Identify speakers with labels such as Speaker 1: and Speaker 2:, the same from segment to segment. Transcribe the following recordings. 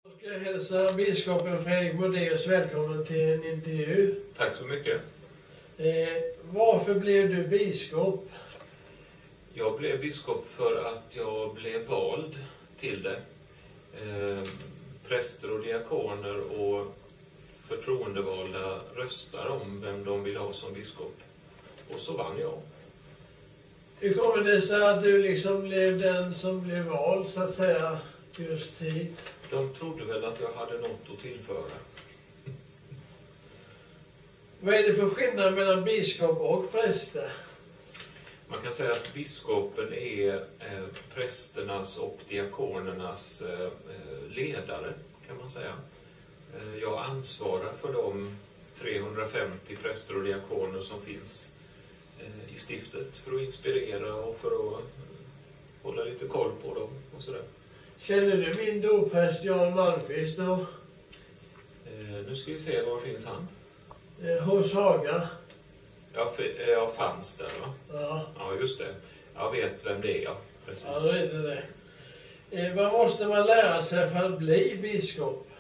Speaker 1: Jag ska hälsa biskopen Fredrik Modéus välkommen till en intervju.
Speaker 2: Tack så mycket.
Speaker 1: Varför blev du biskop?
Speaker 2: Jag blev biskop för att jag blev vald till det. Präster och diakoner och förtroendevalda röstar om vem de vill ha som biskop. Och så vann jag.
Speaker 1: Hur kommer det sig att du liksom blev den som blev vald så att säga just hit?
Speaker 2: De trodde väl att jag hade något att tillföra.
Speaker 1: Vad är det för skillnad mellan biskop och präster?
Speaker 2: Man kan säga att biskopen är prästernas och diakonernas ledare, kan man säga. Jag ansvarar för de 350 präster och diakoner som finns i stiftet för att inspirera och för att hålla lite koll på dem och sådär.
Speaker 1: Känner du min dopräst Jan Malmqvist då?
Speaker 2: Nu ska vi se, var finns han?
Speaker 1: Hos Haga.
Speaker 2: Jag fanns där, va?
Speaker 1: Ja.
Speaker 2: Ja, just det. Jag vet vem det är, ja. Precis.
Speaker 1: Ja, då är det det. Vad måste man lära sig för att bli biskop?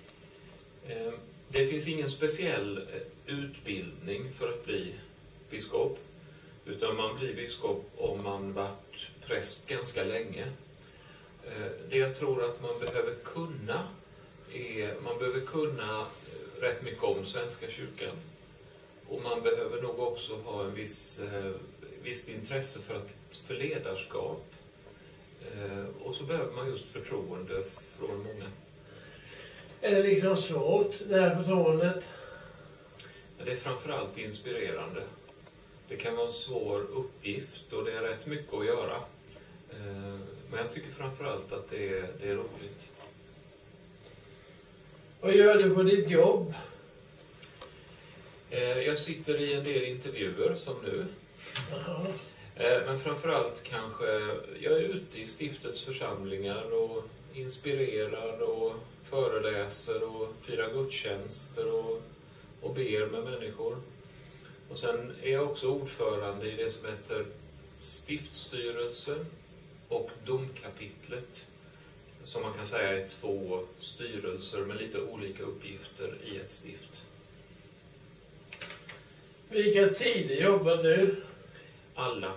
Speaker 2: Det finns ingen speciell utbildning för att bli biskop. Utan man blir biskop om man varit präst ganska länge. Det jag tror att man behöver kunna är, man behöver kunna rätt mycket om Svenska kyrkan. Och man behöver nog också ha en visst intresse för ledarskap. Och så behöver man just förtroende från många.
Speaker 1: Är det liksom svårt, det här förtroendet?
Speaker 2: Det är framförallt inspirerande. Det kan vara en svår uppgift och det är rätt mycket att göra. Men jag tycker framförallt att det är roligt.
Speaker 1: Vad gör du på ditt jobb?
Speaker 2: Jag sitter i en del intervjuer som nu.
Speaker 1: Aha.
Speaker 2: Men framförallt kanske jag är ute i stiftets församlingar och inspirerar och föreläser och firar gudstjänster och ber med människor. Och sen är jag också ordförande i det som heter stiftstyrelsen och domkapitlet. Som man kan säga är 2 styrelser med lite olika uppgifter i ett stift.
Speaker 1: Vilka tider jobbar du?
Speaker 2: Alla.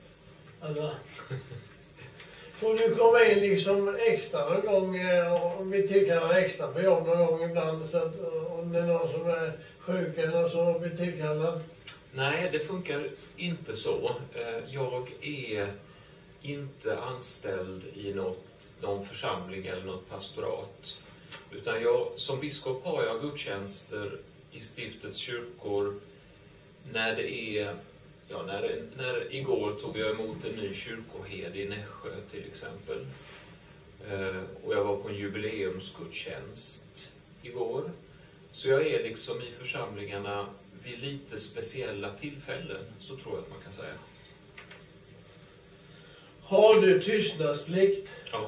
Speaker 1: Får du komma in liksom extra någon gång, om vi tillkallar extra på jobb någon gång ibland, så att om det är någon som är sjuk eller så blir tillkallad?
Speaker 2: Nej, det funkar inte så. Jag är inte anställd i någon församling eller något pastorat. Utan som biskop har jag gudstjänster i stiftets kyrkor när det är... Ja, när igår tog jag emot en ny kyrkoherde i Nässjö till exempel. Och jag var på en jubileumsgudstjänst igår. Så jag är liksom i församlingarna vid lite speciella tillfällen, så tror jag att man kan säga.
Speaker 1: Har du tystnadsplikt?
Speaker 2: Ja.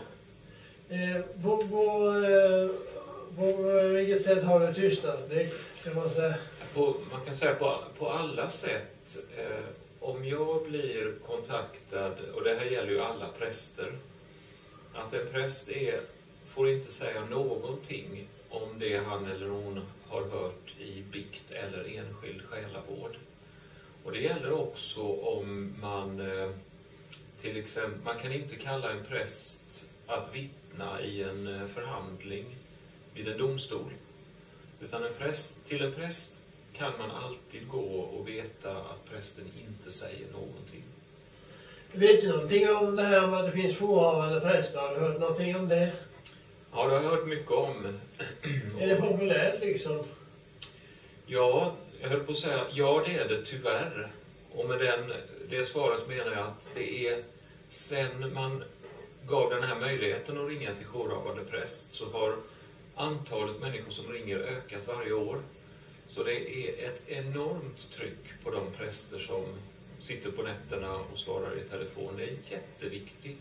Speaker 1: På vilket sätt har du tystnadsplikt, kan man säga?
Speaker 2: Man kan säga på alla sätt. Om jag blir kontaktad, och det här gäller ju alla präster, att en präst får inte säga någonting om det han eller hon har hört i bikt eller enskild själavård. Och det gäller också om man till exempel, man kan inte kalla en präst att vittna i en förhandling vid en domstol. Utan till en präst kan man alltid gå och veta att prästen inte säger någonting.
Speaker 1: Vet du någonting om det här med att det finns jourhavande präster? Har du hört någonting om det?
Speaker 2: Ja, det har jag hört mycket om.
Speaker 1: Är det populärt liksom?
Speaker 2: Ja, jag höll på att säga, ja det är det tyvärr. Och med det svaret menar jag att det är sen man gav den här möjligheten att ringa till jourhavande präst så har antalet människor som ringer ökat varje år. Så det är ett enormt tryck på de präster som sitter på nätterna och svarar i telefon. Det är en jätteviktig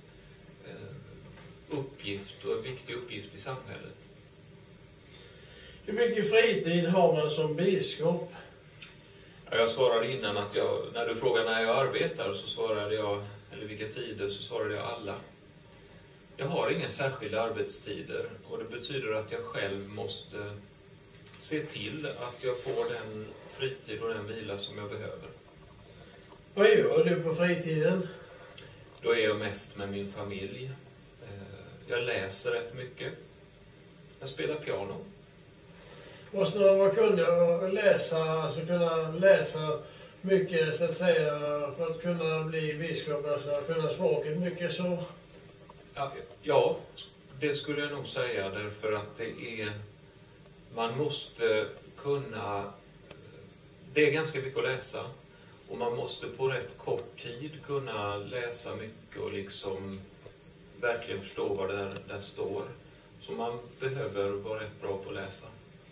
Speaker 2: uppgift och en viktig uppgift i samhället.
Speaker 1: Hur mycket fritid har man som biskop?
Speaker 2: Ja, jag svarade innan att när du frågar när jag arbetar så svarade jag, eller vilka tider, så svarade jag alla. Jag har inga särskilda arbetstider och det betyder att jag själv måste se till att jag får den fritid och den vila som jag behöver.
Speaker 1: Vad gör du på fritiden?
Speaker 2: Då är jag mest med min familj. Jag läser rätt mycket. Jag spelar piano.
Speaker 1: Måste man vara kunnig och läsa, alltså kunna läsa mycket så att säga för att kunna bli biskop, alltså kunna språket mycket så?
Speaker 2: Ja, det skulle jag nog säga därför att man måste kunna, det är ganska mycket att läsa och man måste på rätt kort tid kunna läsa mycket och liksom verkligen förstå vad där står. Så man behöver vara rätt bra på att läsa.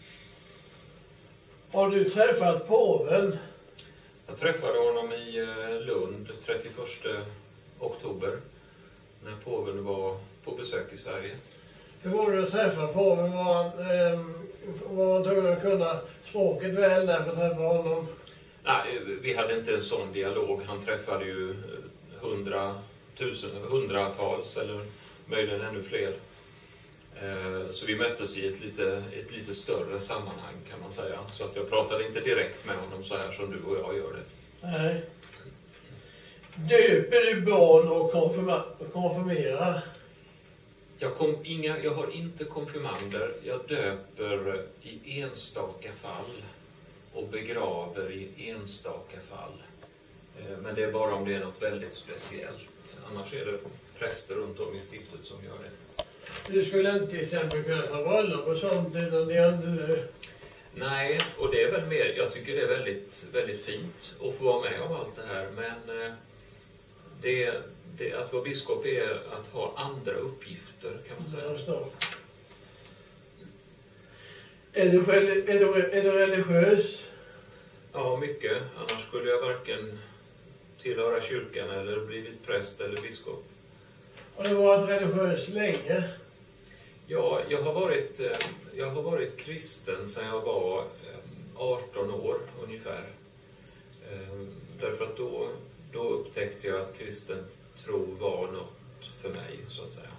Speaker 2: Har
Speaker 1: du träffat påven?
Speaker 2: Jag träffade honom i Lund 31 oktober när påven var på besök i Sverige.
Speaker 1: Hur var det att träffa påven? Var man tvungen att kunna språket väl där för att träffa honom?
Speaker 2: Nej, vi hade inte en sån dialog. Han träffade ju hundratals eller möjligen ännu fler. Så vi möttes i ett lite större sammanhang kan man säga. Så att jag pratade inte direkt med honom så här som du och jag gör det.
Speaker 1: Nej. Döper du barn och konfirmerar?
Speaker 2: Jag har inte konfirmander. Jag döper i enstaka fall och begraver i enstaka fall. Men det är bara om det är något väldigt speciellt. Annars är det präster runt om i stiftet som gör det.
Speaker 1: Du skulle inte till exempel kunna ta bröllop och sånt utan det är inte det?
Speaker 2: Nej, och det är väl mer, jag tycker det är väldigt, väldigt fint att få vara med om allt det här. Men att vara biskop är att ha andra uppgifter kan man säga.
Speaker 1: Är du religiös?
Speaker 2: Ja, mycket. Annars skulle jag varken tillhöra kyrkan eller blivit präst eller biskop.
Speaker 1: Har du varit religiös länge?
Speaker 2: Ja, jag har varit kristen sedan jag var 18 år ungefär. Därför att då upptäckte jag att kristen tro var något för mig, så att säga.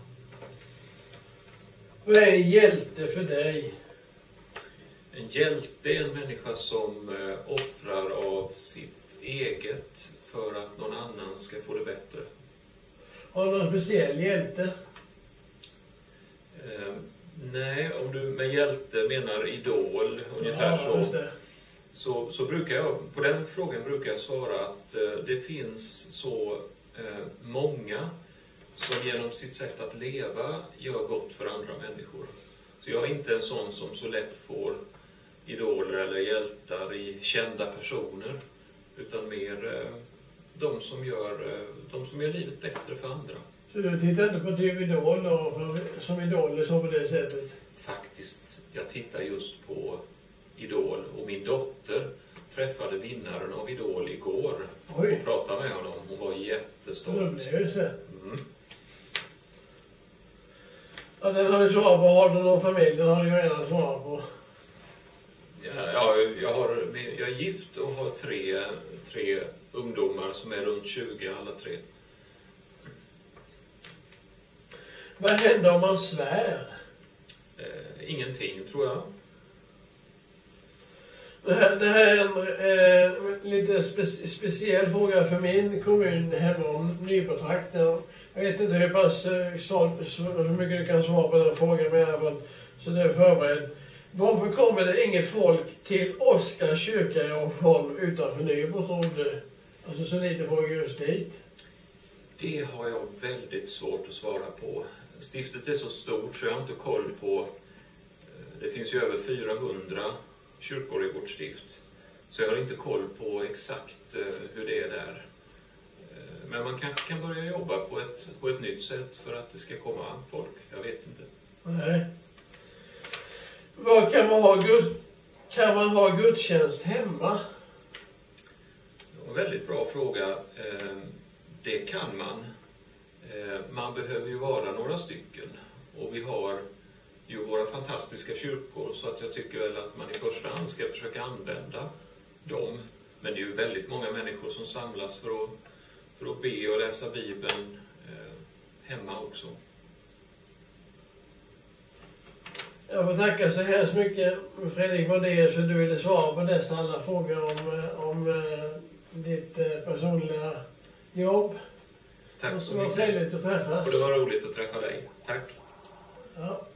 Speaker 1: Vad är en hjälte för dig?
Speaker 2: En hjälte är en människa som offrar av sitt eget för att någon annan ska få det bättre.
Speaker 1: Har du någon speciell hjälte?
Speaker 2: Nej, om du med hjälte menar idol ungefär så brukar jag, på den frågan brukar jag svara att det finns så många som genom sitt sätt att leva gör gott för andra människor. Så jag är inte en sån som så lätt får idoler eller hjältar i kända personer, utan mer de som gör livet bättre för andra.
Speaker 1: Så du tittar inte på TV-idol som idoler så på det sättet?
Speaker 2: Faktiskt, jag tittar just på Idol och min dotter träffade vinnaren av Idol igår.
Speaker 1: Oj.
Speaker 2: Och pratade med honom. Hon var jättestolt.
Speaker 1: Ja, den har du svarat på. Har du någon familj? Den har du ju redan svarat på.
Speaker 2: Ja, jag är gift och har tre ungdomar som är runt 20 alla tre.
Speaker 1: Vad händer om man svär?
Speaker 2: Ingenting, tror jag.
Speaker 1: Det här är en lite speciell fråga för min kommun hemma om Nybertrakten. Jag vet inte hur mycket du kan svara på den frågan med i alla fall. Så det är förberedd. Varför kommer det inget folk till Oskar kyrka i Arsholm utanför Nybro, tror du? Alltså så lite folk just dit.
Speaker 2: Det har jag väldigt svårt att svara på. Stiftet är så stort så jag har inte koll på. Det finns ju över 400 kyrkor i vårt stift. Så jag har inte koll på exakt hur det är där. Men man kanske kan börja jobba på ett nytt sätt för att det ska komma folk. Jag vet inte.
Speaker 1: Nej. Vad kan man ha gudstjänst hemma?
Speaker 2: En väldigt bra fråga. Det kan man. Man behöver ju vara några stycken. Och vi har ju våra fantastiska kyrkor, så att jag tycker väl att man i första hand ska försöka använda dem. Men det är ju väldigt många människor som samlas för att be och läsa Bibeln hemma också.
Speaker 1: Jag får tacka så hemskt mycket Fredrik Modéus för att du ville svara på dessa alla frågor om ditt personliga jobb.
Speaker 2: Tack så
Speaker 1: mycket. Det var trevligt att träffas.
Speaker 2: Och det var roligt att träffa dig. Tack.
Speaker 1: Ja.